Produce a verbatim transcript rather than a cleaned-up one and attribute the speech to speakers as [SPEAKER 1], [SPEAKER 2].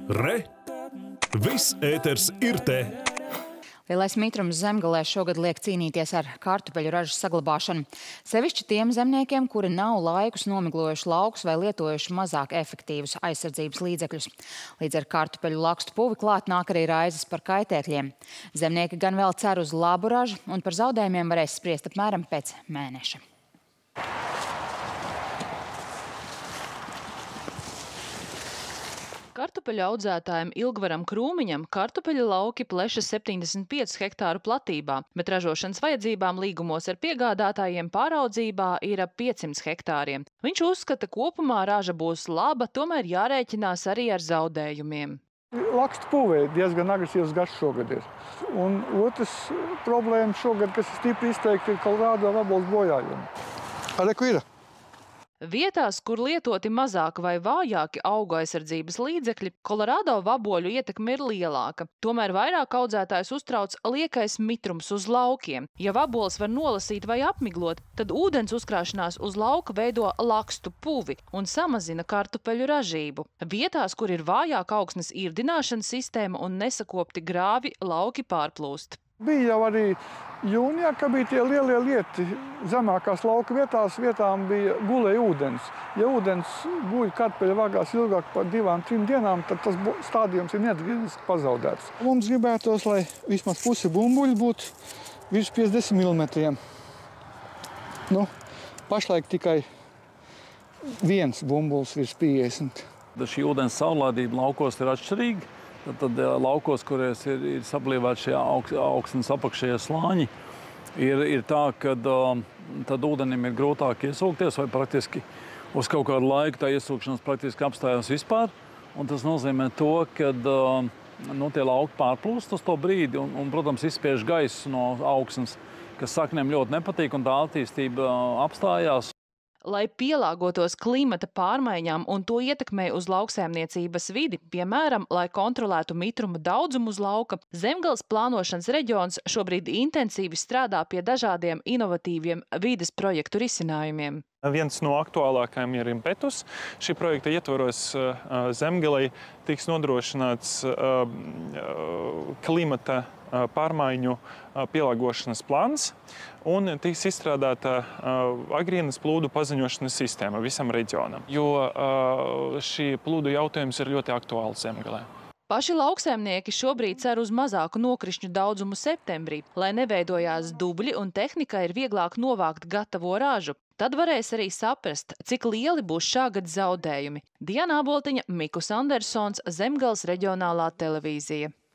[SPEAKER 1] Re! Viss ēters ir te!
[SPEAKER 2] Lielais mitrums Zemgalē šogad liek cīnīties ar kartupeļu ražas saglabāšanu. Sevišķi tiem zemniekiem, kuri nav laikus nomiglojuši laukus vai lietojuši mazāk efektīvus aizsardzības līdzekļus. Līdz ar kartupeļu lakstu puvi klāt nāk arī raizes par kaitēkļiem. Zemnieki gan vēl cer uz labu ražu un par zaudējumiem varēs spriest apmēram pēc mēneša.
[SPEAKER 3] Kartupeļu audzētājiem Ilgvaram Krūmiņam kartupeļu lauki plešas septiņdesmit piecu hektāru platībā, bet ražošanas vajadzībām līgumos ar piegādātājiem pāraudzībā ir ap piecsimt hektāriem. Viņš uzskata, kopumā raža būs laba, tomēr jārēķinās arī ar zaudējumiem.
[SPEAKER 4] Lakstu puvē diezgan agresīvs gads šogad ir. Un otrs problēma šogad, kas ir stipri izteikti, ir Kolorādo vaboles bojājumi. Arī ko ir?
[SPEAKER 3] Vietās, kur lietoti mazāk vai vājāki augu aizsardzības līdzekļi, Kolorādo vaboļu ietekme ir lielāka. Tomēr vairāk audzētājs uztrauc liekais mitrums uz laukiem. Ja vaboles var nolasīt vai apmiglot, tad ūdens uzkrāšanās uz lauka veido lakstu puvi un samazina kartupeļu ražību. Vietās, kur ir vājāka augsnes īrdināšanas sistēma un nesakopti grāvi, lauki pārplūst.
[SPEAKER 4] Bija jau arī jūnijā, ka bija tie lielie lieti. Zemākās lauka vietās vietām bija gulēja ūdens. Ja ūdens guļ kartupeļu vagās ilgāk par divām, trim dienām, tad tas stādījums ir neatgrieziski pazaudēts. Mums gribētos, lai vismaz pusi bumbuļi būtu virs piecdesmit milimetriem. Nu, pašlaik tikai viens bumbulis virs piecdesmit.
[SPEAKER 5] Šī ūdens saulādība laukos ir atšķirīga. Tad laukos, kurēs ir, ir sablīvēti šie aug, augstnes apakšējie slāņi, ir, ir tā, ka tad ūdenim ir grūtāk iesūkties vai praktiski uz kaut kādu laiku tā iesūkšanās praktiski apstājās vispār. Un tas nozīmē to, ka nu, tie lauki pārplūst uz to brīdi un, un protams, izspiež gaisu no augsnes, kas saknēm ļoti nepatīk un tā attīstība apstājās.
[SPEAKER 3] Lai pielāgotos klimata pārmaiņām un to ietekmē uz lauksaimniecības vidi, piemēram, lai kontrolētu mitruma daudzumu uz lauka, Zemgales plānošanas reģions šobrīd intensīvi strādā pie dažādiem inovatīviem vides projektu risinājumiem.
[SPEAKER 6] Viens no aktuālākajiem ir Impetus. Šī projekta ietvaros Zemgalei tiks nodrošināts klimata pārmaiņu pielāgošanas plāns un tiks izstrādāta agrīnas plūdu paziņošanas sistēma visam reģionam, jo šī plūdu jautājums ir ļoti aktuāls Zemgalē.
[SPEAKER 3] Paši lauksaimnieki šobrīd cer uz mazāku nokrišņu daudzumu septembrī, lai neveidojās dubļi un tehnikai ir vieglāk novākt gatavo ražu. Tad varēs arī saprast, cik lieli būs šā gada zaudējumi. Diana Aboltiņa, Mikus Andersons, Zemgales reģionālā televīzija.